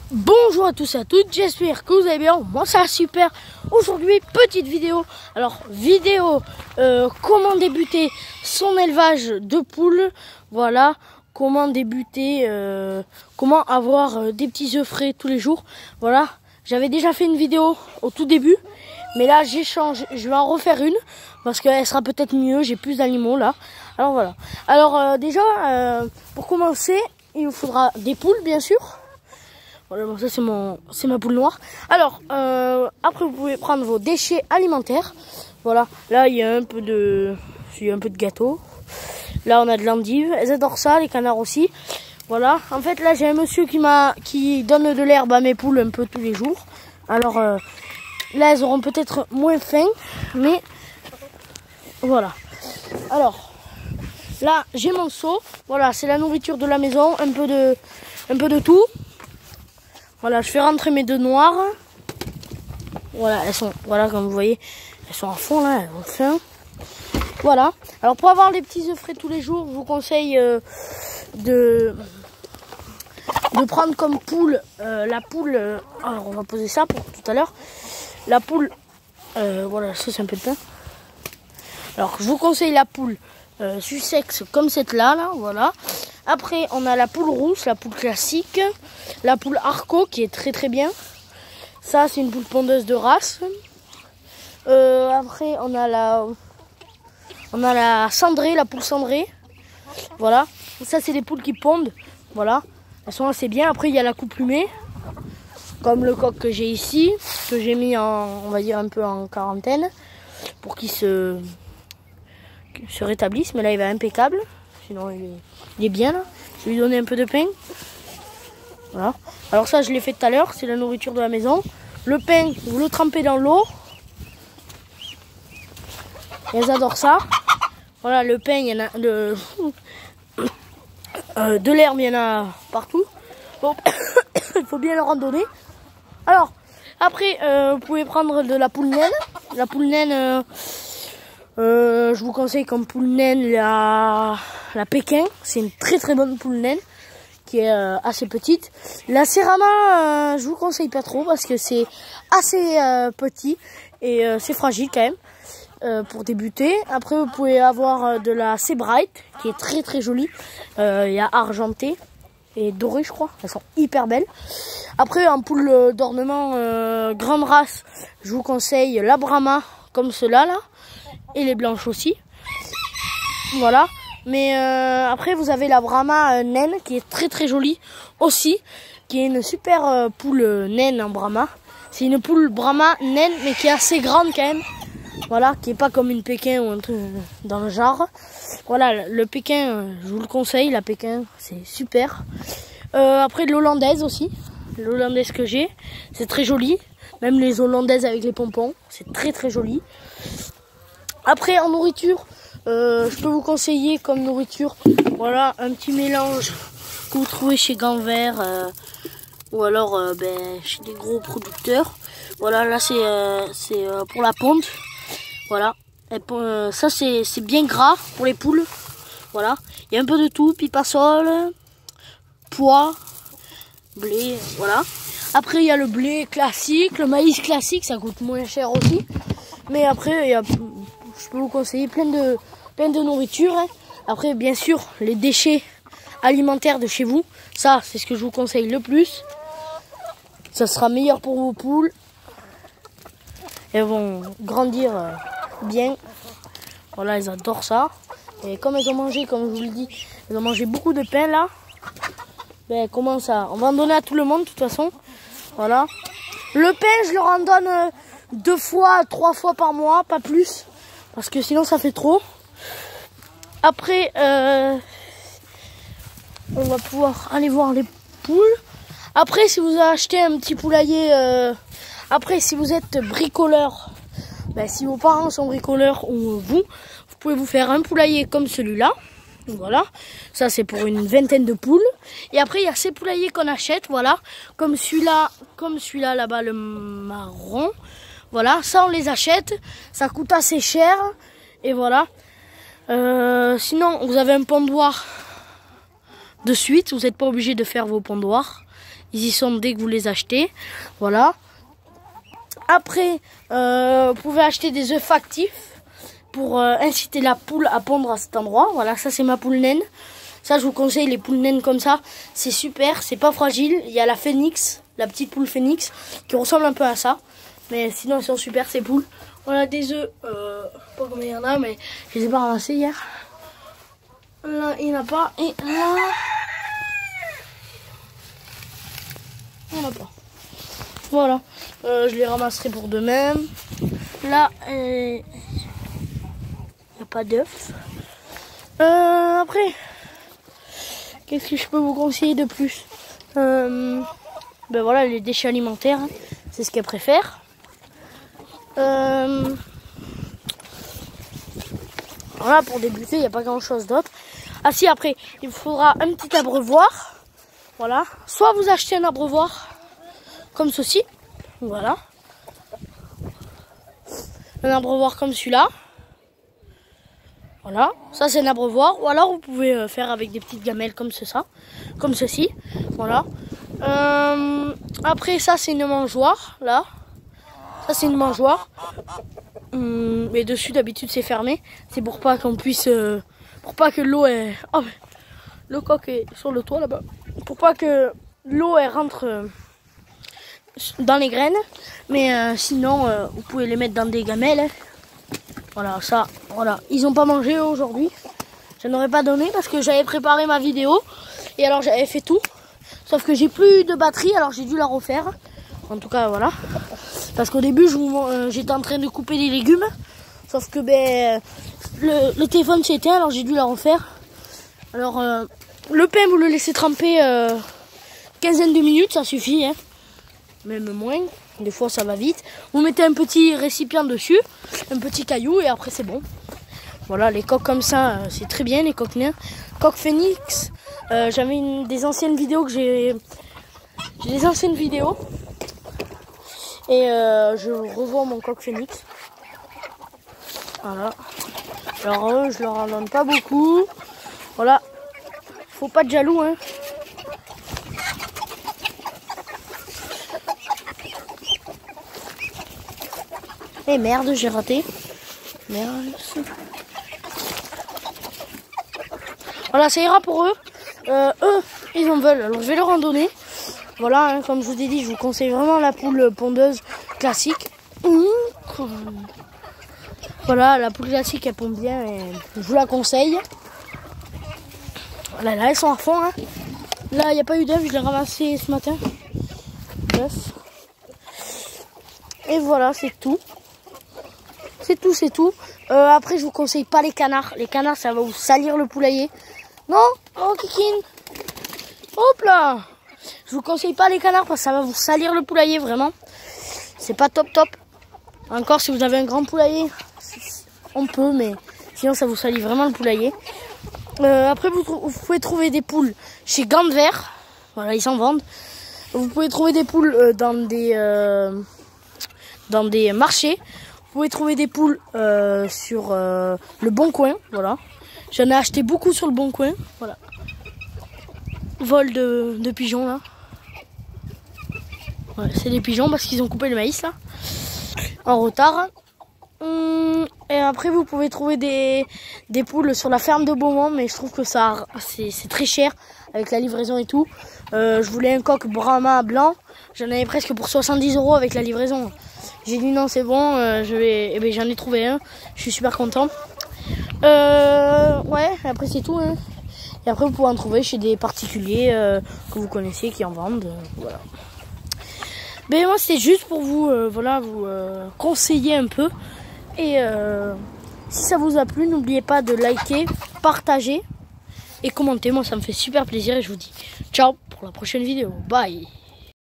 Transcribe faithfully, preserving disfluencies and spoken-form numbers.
Bonjour à tous et à toutes, j'espère que vous allez bien, moi ça va super. Aujourd'hui, petite vidéo, alors vidéo euh, comment débuter son élevage de poules, voilà, comment débuter, euh, comment avoir euh, des petits œufs frais tous les jours, voilà. J'avais déjà fait une vidéo au tout début, mais là j'échange, je vais en refaire une, parce qu'elle sera peut-être mieux, j'ai plus d'animaux là. Alors voilà, alors euh, déjà, euh, pour commencer, il vous faudra des poules bien sûr. Voilà, bon, ça c'est mon, c'est ma poule noire. Alors, euh, après vous pouvez prendre vos déchets alimentaires. Voilà, là il y a un peu de, il y a un peu de gâteau. Là on a de l'endive. Elles adorent ça, les canards aussi. Voilà. En fait là j'ai un monsieur qui m'a, qui donne de l'herbe à mes poules un peu tous les jours. Alors euh, là elles auront peut-être moins faim, mais voilà. Alors là j'ai mon seau. Voilà, c'est la nourriture de la maison, un peu de, un peu de tout. Voilà, je fais rentrer mes deux noires. Voilà, elles sont, voilà, comme vous voyez, elles sont à fond là, elles ont faim. Voilà. Alors pour avoir les petits œufs frais tous les jours, je vous conseille euh, de de prendre comme poule euh, la poule. Euh, alors on va poser ça pour tout à l'heure. La poule, euh, voilà, ça c'est un peu de pain. Alors je vous conseille la poule euh, Sussex comme cette là, là, voilà. Après, on a la poule rousse, la poule classique, la poule Arco qui est très très bien. Ça, c'est une poule pondeuse de race. Euh, après, on a la, on a la cendrée, la poule cendrée. Voilà. Ça, c'est des poules qui pondent. Voilà. Elles sont assez bien. Après, il y a la coupe plumée, comme le coq que j'ai ici, que j'ai mis en, on va dire un peu en quarantaine, pour qu'il se, qu'il se rétablisse. Mais là, il va impeccable. Sinon, il est, il est bien là. Je vais lui donner un peu de pain. Voilà. Alors ça, je l'ai fait tout à l'heure. C'est la nourriture de la maison. Le pain, vous le trempez dans l'eau. Elles adorent ça. Voilà, le pain, il y en a... Le, euh, de l'herbe, il y en a partout. Bon, il faut bien leur en donner. Alors, après, euh, vous pouvez prendre de la poule naine. La poule naine... Euh, Euh, je vous conseille comme poule naine la, la Pékin. C'est une très très bonne poule naine qui est euh, assez petite. La Serama, euh, je vous conseille pas trop parce que c'est assez euh, petit et euh, c'est fragile quand même euh, pour débuter. Après vous pouvez avoir euh, de la Sebright qui est très très jolie. Il euh, y a argenté et doré je crois. Elles sont hyper belles. Après en poule d'ornement euh, grande race, je vous conseille la Brahma comme cela là. Et les blanches aussi. Voilà. Mais euh, après, vous avez la Brahma euh, naine qui est très très jolie aussi. Qui est une super euh, poule euh, naine en Brahma. C'est une poule Brahma naine mais qui est assez grande quand même. Voilà. Qui est pas comme une Pékin ou un truc dans le genre. Voilà. Le Pékin, euh, je vous le conseille. La Pékin, c'est super. Euh, après, de l'hollandaise aussi. L'hollandaise que j'ai. C'est très joli. Même les hollandaises avec les pompons. C'est très très joli. Après en nourriture, euh, je peux vous conseiller comme nourriture, voilà, un petit mélange que vous trouvez chez Gants Verts euh, ou alors euh, ben, chez des gros producteurs. Voilà, là c'est euh, c'est euh, pour la ponte. Voilà, et pour, euh, ça c'est bien gras pour les poules. Voilà, il y a un peu de tout, pipasol, pois, blé, voilà. Après il y a le blé classique, le maïs classique, ça coûte moins cher aussi. Mais après il y a, je peux vous conseiller plein de, plein de nourriture. Hein. Après, bien sûr, les déchets alimentaires de chez vous. Ça, c'est ce que je vous conseille le plus. Ça sera meilleur pour vos poules. Elles vont grandir bien. Voilà, elles adorent ça. Et comme elles ont mangé, comme je vous le dis, elles ont mangé beaucoup de pain là. Ben, comment ça? On va en donner à tout le monde de toute façon. Voilà. Le pain, je leur en donne deux fois, trois fois par mois, pas plus. Parce que sinon ça fait trop. Après, euh, on va pouvoir aller voir les poules. Après, si vous achetez un petit poulailler, euh, après si vous êtes bricoleur, ben, si vos parents sont bricoleurs ou vous, vous pouvez vous faire un poulailler comme celui-là. Voilà, ça c'est pour une vingtaine de poules. Et après il y a ces poulaillers qu'on achète, voilà, comme celui-là, comme celui-là là-bas, le marron. Voilà, ça on les achète, ça coûte assez cher, et voilà. Euh, sinon, vous avez un pondoir de suite, vous n'êtes pas obligé de faire vos pondoirs. Ils y sont dès que vous les achetez. Voilà. Après, euh, vous pouvez acheter des œufs factifs pour euh, inciter la poule à pondre à cet endroit. Voilà, ça c'est ma poule naine. Ça, je vous conseille les poules naines comme ça. C'est super, c'est pas fragile. Il y a la phénix, la petite poule phénix, qui ressemble un peu à ça. Mais sinon, elles sont super ces poules. On a des œufs, euh, pas combien il y en a, mais je les ai pas ramassés hier. Là, il n'y en a pas. Et là, il n'y en a pas. Voilà, euh, je les ramasserai pour demain. Là, il n'y a pas d'œufs. Euh, après, qu'est-ce que je peux vous conseiller de plus? euh, Ben voilà, les déchets alimentaires, hein, c'est ce qu'elles préfèrent. Euh, voilà, pour débuter, il n'y a pas grand chose d'autre. Ah si, après, il vous faudra un petit abreuvoir. Voilà, soit vous achetez un abreuvoir comme ceci, voilà, un abreuvoir comme celui-là, voilà, ça c'est un abreuvoir, ou alors vous pouvez faire avec des petites gamelles comme ça, comme ceci, voilà. Euh, après ça c'est une mangeoire, là, ça c'est une mangeoire, hum, mais dessus d'habitude c'est fermé, c'est pour pas qu'on puisse, euh, pour pas que l'eau est, oh, le coq est sur le toit là-bas, pour pas que l'eau elle rentre euh, dans les graines, mais euh, sinon euh, vous pouvez les mettre dans des gamelles, hein. Voilà, ça, voilà, ils n'ont pas mangé aujourd'hui, je n'aurais pas donné parce que j'avais préparé ma vidéo et alors j'avais fait tout, sauf que j'ai plus de batterie, alors j'ai dû la refaire, en tout cas voilà, parce qu'au début euh, j'étais en train de couper des légumes, sauf que ben le, le téléphone s'est éteint, alors j'ai dû la refaire. Alors euh, le pain vous le laissez tremper euh, quinzaine de minutes, ça suffit, hein. Même moins, des fois ça va vite. Vous mettez un petit récipient dessus, un petit caillou et après c'est bon. Voilà, les coques comme ça, euh, c'est très bien, les coques nains. Coq phénix, euh, j'avais une des anciennes vidéos que j'ai... J'ai des anciennes vidéos. Et euh, je revois mon coq phénix. Voilà. Alors eux, je leur en donne pas beaucoup. Voilà. Faut pas de jaloux, hein. Et merde, j'ai raté. Merde. Voilà, ça ira pour eux. Euh, eux, ils en veulent. Alors je vais leur en donner. Voilà, hein, comme je vous ai dit, je vous conseille vraiment la poule pondeuse classique. Mmh. Voilà, la poule classique, elle pond bien et je vous la conseille. Voilà, là, elles sont à fond. Hein. Là, il n'y a pas eu d'œufs, je l'ai ramassé ce matin. D'œufs. Et voilà, c'est tout. C'est tout, c'est tout. Euh, après, je vous conseille pas les canards. Les canards, ça va vous salir le poulailler. Non, oh, Kikine. Hop là. Je vous conseille pas les canards parce que ça va vous salir le poulailler, vraiment. C'est pas top top. Encore, si vous avez un grand poulailler, on peut, mais sinon, ça vous salit vraiment le poulailler. Euh, après, vous, vous pouvez trouver des poules chez Gant Vert. Voilà, ils s'en vendent. Vous pouvez trouver des poules euh, dans des euh, dans des marchés. Vous pouvez trouver des poules euh, sur euh, le Bon Coin, voilà. J'en ai acheté beaucoup sur le Bon Coin, voilà. Vol de, de pigeons là. Ouais, c'est des pigeons parce qu'ils ont coupé le maïs là, en retard. Hum, et après vous pouvez trouver des, des poules sur la ferme de Beaumont, mais je trouve que ça c'est très cher avec la livraison et tout. Euh, je voulais un coq Brahma blanc, j'en avais presque pour soixante-dix euros avec la livraison. J'ai dit non, c'est bon, euh, je vais, eh ben, j'en ai trouvé un, je suis super content. Euh, ouais, après c'est tout. Hein. Et après vous pouvez en trouver chez des particuliers euh, que vous connaissez qui en vendent. Euh, voilà. Mais moi c'était juste pour vous, euh, voilà, vous euh, conseiller un peu. Et euh, si ça vous a plu, n'oubliez pas de liker, partager et commenter. Moi ça me fait super plaisir et je vous dis ciao pour la prochaine vidéo. Bye.